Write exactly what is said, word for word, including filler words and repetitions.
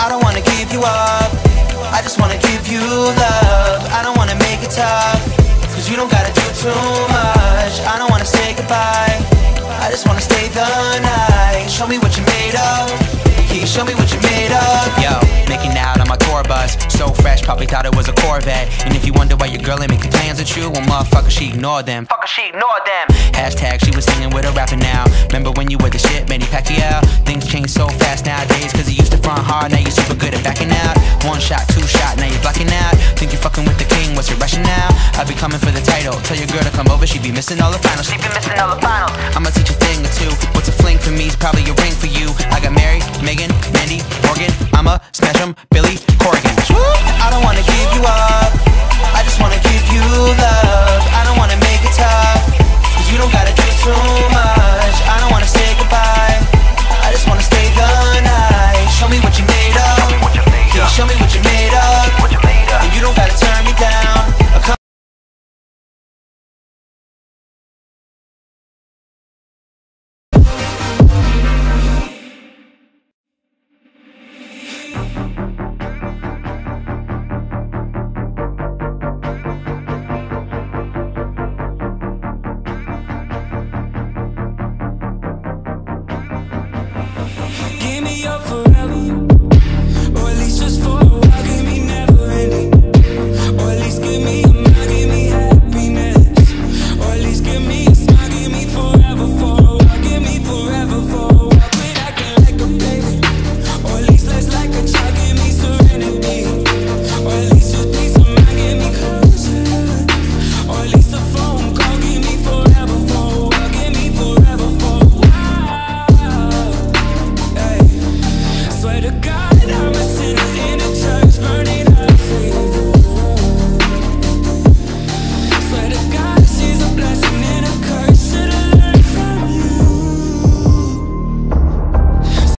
I don't wanna give you up, I just wanna give you love. I don't wanna make it tough, cause you don't gotta do too much. I don't wanna say goodbye, I just wanna stay the night. Show me what you're made of, can you show me what you're made of? Yo, making out on my tour bus, so fresh, probably thought it was a Corvette. And if you wonder why your girl ain't making plans with you, well motherfucker, she ignored them. Fucker, she ignored them. Hashtag she was hanging with a rapper now. Remember when you were the shit, Manny Pacquiao? Things change so fast nowadays, cause you used to front hard, now you're super good at backing out. One shot, two shot, now you're blacking out. Think you're fucking with the king, what's your rationale? I'll be coming for the title, tell your girl to come over, she be missing all the finals. She be missing all the finals. I'ma teach a thing or two, what's a fling for me is probably a ring for you. I got Mary, Megan, Mandy, Morgan, I'ma smash 'em, Billy Corgan. I don't wanna give you up, I just wanna give you love.